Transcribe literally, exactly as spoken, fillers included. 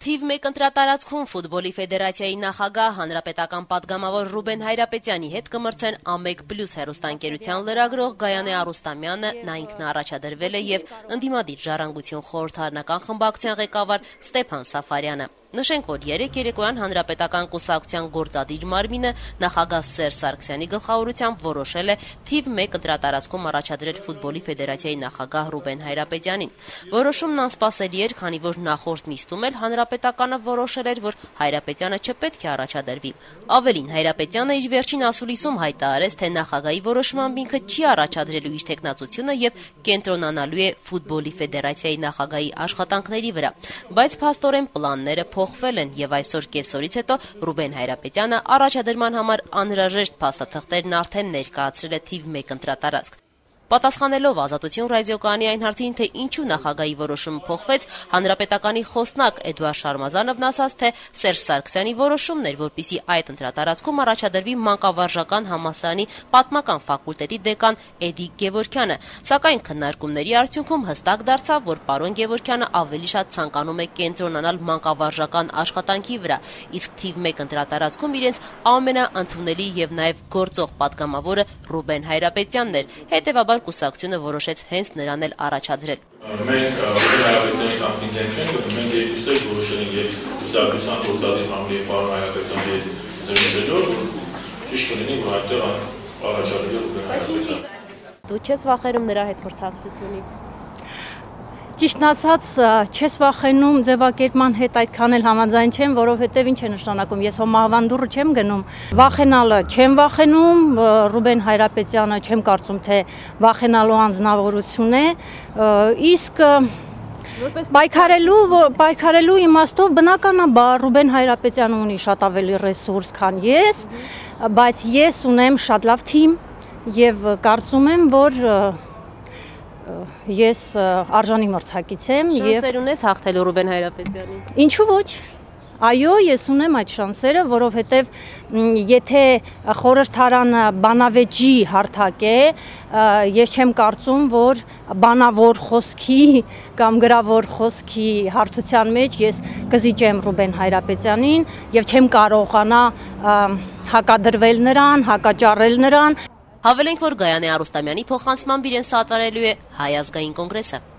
Թիվ մեկ ընտրատարածքում ֆուտբոլի ֆեդերացիայի նախագահ հանրապետական պատգամավոր Ռուբեն Հայրապետյանի հետ կմրցեն Ամեկ Պլյուս հեռուստաընկերության լրագրող Գայանե Արուստամյանը, նա ինքն առաջադրվել է եւ ընդդիմադիր ժառանգություն խորհրդարանական խմբակցության ղեկավար Ստեփան Սաֆարյանը։ Նշենք, որ երեկ երեկոյան հանրապետական կուսակցության գործադիր մարմինը նախագահ Սերժ Սարգսյանի գլխավորությամբ որոշել է թիվ մեկ ընտրատարածքում առաջադրել ֆուտբոլի ֆեդերացիայի նախագահ Ռուբեն Հայրապետյանին։ Որոշումն անսպասելի էր, քանի որ նախորդ նիստում էլ հանրապետականը որոշել էր, որ Հայրապետյանը չպետք է առաջադրվի։ Ավելին, Հայրապետյանը իր վերջին ասուլիսում հայտարարեց, թե նախագահի որոշմամբ ինքը չի առաջադրելու իր տեխնացությունը եւ կենտրոնանալու է ֆուտբոլի ֆեդերացիայի նախագահի աշխատանքների վրա։ Բայց փաստորեն պլանները փոխվել են եւ այսօր կեսօրից հետո Ռուբեն Հայրապետյանը առաջադրման համար անհրաժեշտ փաստաթղթերն արդեն ներկայացրել է թիվ մեկ ընտրատարածք։ Պատասխանելով Ազատություն ռադիոկայանի այն հարցին, թե ինչու նախագահի որոշումը փոխվեց, հանրապետականի խոսնակ Էդուարդ Շարմազանովն ասաց, թե Սերժ Սարգսյանի որոշումն էր, որպեսզի այդ ընտրատարածքում առաջադրվի մանկավարժական համալսարանի պատմական ֆակուլտետի դեկան Էդիկ Գևորգյանը, սակայն քննարկումների արդյունքում հստակ դարձավ, որ պարոն Գևորգյանը ավելի շատ ցանկանում է կենտրոնանալ մանկավարժական աշխատանքի վրա, իսկ թիվ մեկ ընտրատարածքում իրենց ամենաընդունելի եւ նաեւ գործող պատգամավորը Ռուբեն Հայրապետյանն էր, հետեւաբար կուսակցությունը որոշեց հենց նրան էլ առաջադրել։ Մենք Հայրապետյանի կամփինգեն չենք գնում, մենք երկուսը որոշել ենք եւ կուսակցության գործադիր համլի պարոն Հայրապետյանի հետ զրուցելով, ճիշտ կլինի, որ այդտեղ առաջադրել Ռուբեն Հայրապետյանը։ Դու չես վախենում նրա հետ մրցակցությունից։ Ճիշտն ասած, չես վախենում, ձևակերպման հետ այդքան էլ համաձայն չեմ, որովհետև ինչ է նշանակում, ես հոմահավան դուռը չեմ գնում, վախենալը չեմ վախենում, Ռուբեն Հայրապետյանը չեմ կարծում, թե վախենալու անձնավորություն է, իսկ պայքարելու, պայքարելու իմաստով բնականաբար Ռուբեն Հայրապետյանը ունի շատ ավելի ռեսուրս, քան ես, բայց ես ունեմ շատ լավ թիմ եւ կարծում եմ, որ ես արժանի մրցակից եմ եւ շանսեր ունես հաղթելու Ռուբեն Հայրապետյանին։ Ինչու ոչ։ Այո, ես ունեմ այդ շանսերը, որովհետև եթե խորհրդարանը բանավեճի հարթակ է, ես չեմ կարծում, որ բանավոր խոսքի կամ գրավոր խոսքի հարթության մեջ ես կզիջեմ Ռուբեն Հայրապետյանին եւ չեմ կարողանա հակադրվել նրան, հակաճառել նրան։ Հավելենք, որ Գայանե Արուստամյանի փոխանցմամբ իրեն սատարելու է Հայ ազգային կոնգրեսը։